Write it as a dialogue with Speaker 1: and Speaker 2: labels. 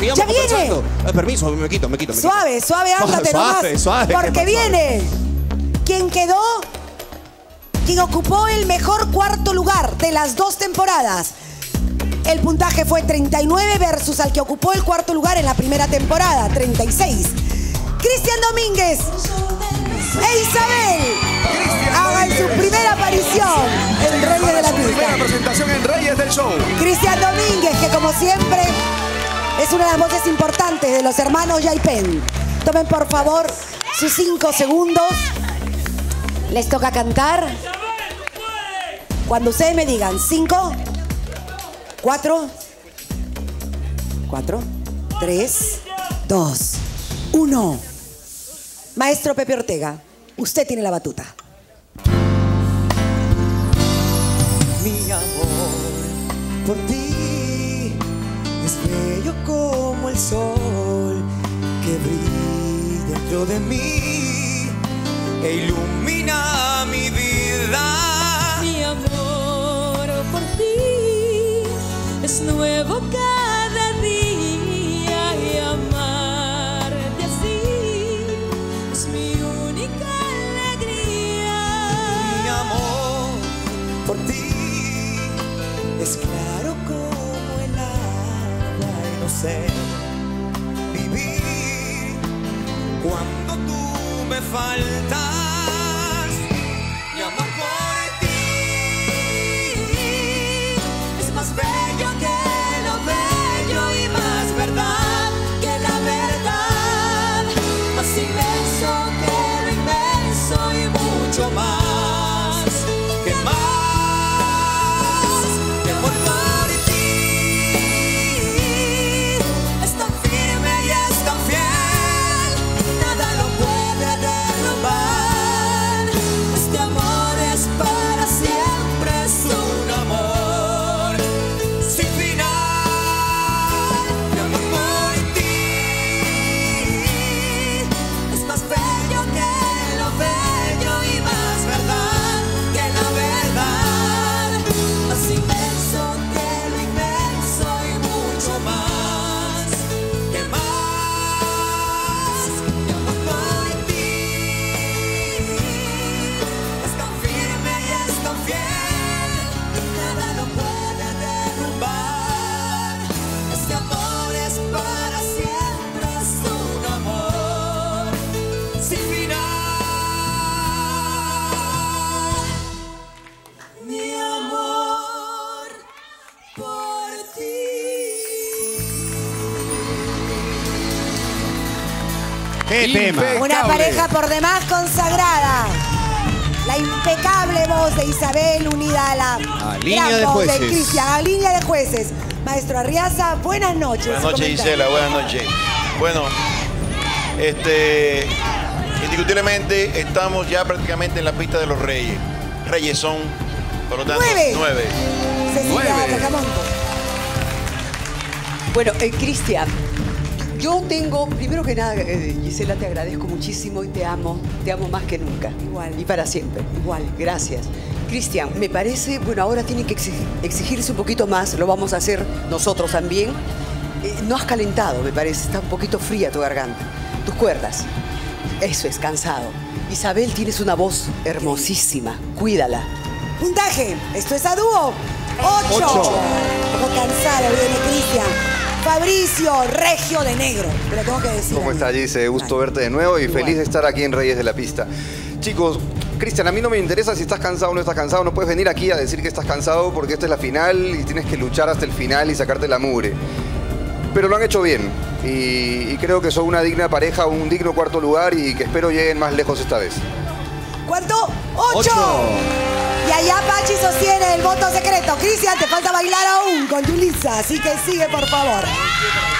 Speaker 1: sigamos
Speaker 2: ¡Ya viene!
Speaker 1: conversando. Permiso, me quito.
Speaker 2: Suave, suave, ándate nomás.
Speaker 1: Suave.
Speaker 2: Porque viene. ¿Quién quedó? Quien ocupó el mejor cuarto lugar de las 2 temporadas. El puntaje fue 39 versus al que ocupó el cuarto lugar en la primera temporada, 36. Cristian Domínguez e Isabel hagan su primera aparición en Reyes de la Pista.
Speaker 3: Primera presentación en Reyes del Show.
Speaker 2: Cristian Domínguez, que como siempre es una de las voces importantes de los hermanos Yaipen. Tomen por favor sus 5 segundos. Les toca cantar. Cuando ustedes me digan 5, 4, 3, 2, 1. Maestro Pepe Ortega, usted tiene la batuta.
Speaker 4: Mi amor por ti es bello como el sol que brilla dentro de mí e ilumina mi vida.
Speaker 5: Mi amor por ti es nuevo cada día y amarte así es mi única alegría.
Speaker 4: Mi amor por ti es claro como el agua y no sé vivir cuando tú me faltas. Mi amor por ti es más bello que lo bello y más verdad que la verdad, más inmenso que lo inmenso y mucho más que más. Mi amor por ti es tan firme y es tan fiel, nada lo puede derrumbar. Este amor es para siempre, es un amor sin final. Mi amor por ti es más bello que lo bello y más verdad que la verdad, más inmenso que lo inmenso y mucho más que más. Mi amor por ti es tan firme y es tan fiel, nada lo puede derrumbar. Este amor es para siempre, es un amor sin final. Mi amor por ti.
Speaker 1: ¡Qué tema!
Speaker 2: Una pareja por demás consagrada. La impecable voz de Isabel unida a la
Speaker 1: línea
Speaker 2: gran
Speaker 1: de
Speaker 2: voz de
Speaker 1: jueces.
Speaker 2: Cristian, a línea de jueces. Maestro Arriaza, buenas noches.
Speaker 6: Buenas noches, Gisela, buenas noches. Bueno, indiscutiblemente estamos ya prácticamente en la pista de los Reyes. Reyes son, por lo tanto, 9.
Speaker 2: Cecilia Tacamonte.
Speaker 7: Bueno, Cristian, yo tengo, primero que nada, Gisela, te agradezco muchísimo y te amo más que nunca.
Speaker 2: Igual.
Speaker 7: Y para siempre.
Speaker 2: Igual.
Speaker 7: Gracias. Cristian, me parece, bueno, ahora tienen que exigirse un poquito más, lo vamos a hacer nosotros también. No has calentado, me parece, está un poquito fría tu garganta. Tus cuerdas, eso es, cansado. Isabel, tienes una voz hermosísima, cuídala.
Speaker 2: Puntaje, esto es a dúo. 8. Como cansado viene Cristian. Fabricio, regio de negro. Te lo tengo que decir.
Speaker 8: ¿Cómo estás, Gise? Gusto verte de nuevo y feliz de estar aquí en Reyes de la Pista. Chicos, Cristian, a mí no me interesa si estás cansado o no estás cansado. No puedes venir aquí a decir que estás cansado porque esta es la final y tienes que luchar hasta el final y sacarte la mugre. Pero lo han hecho bien y creo que son una digna pareja, un digno cuarto lugar y que espero lleguen más lejos esta vez.
Speaker 2: ¿Cuánto? 8. Y allá Pachi sostiene el voto secreto. Cristian, te falta bailar aún con Yulisa, así que sigue, por favor.